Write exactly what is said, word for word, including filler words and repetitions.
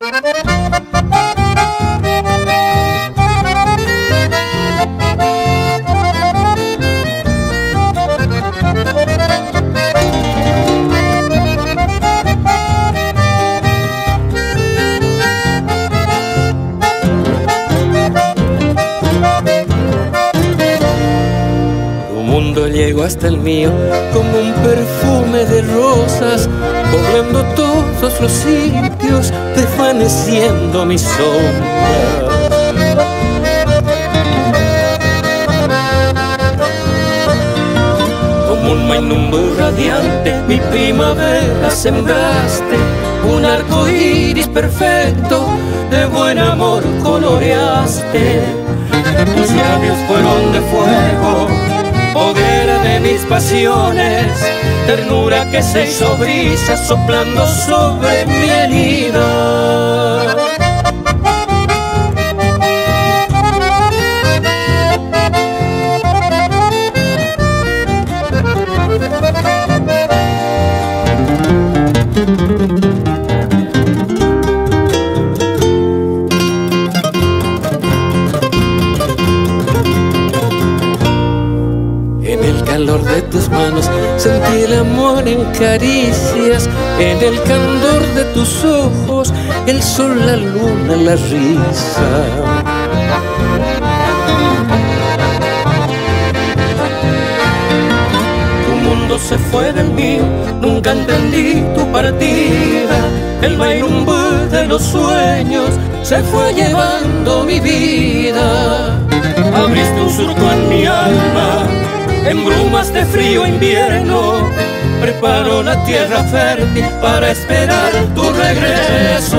Llegó hasta el mío como un perfume de rosas, poblando todos los sitios, desvaneciendo mi sombra. Como un mainumbo radiante, mi primavera sembraste, un arco iris perfecto, de buen amor coloreaste. Tus labios fueron de fuego, hoguera de mis pasiones, ternura que se hizo brisa soplando sobre mi herida. De tus manos sentí el amor en caricias, en el candor de tus ojos, el sol, la luna, la risa. Tu mundo se fue del mío, nunca entendí tu partida. El bailumbo de los sueños se fue llevando mi vida. Abriste un surco en mi alma, en brumas de frío invierno, preparo la tierra fértil para esperar tu regreso.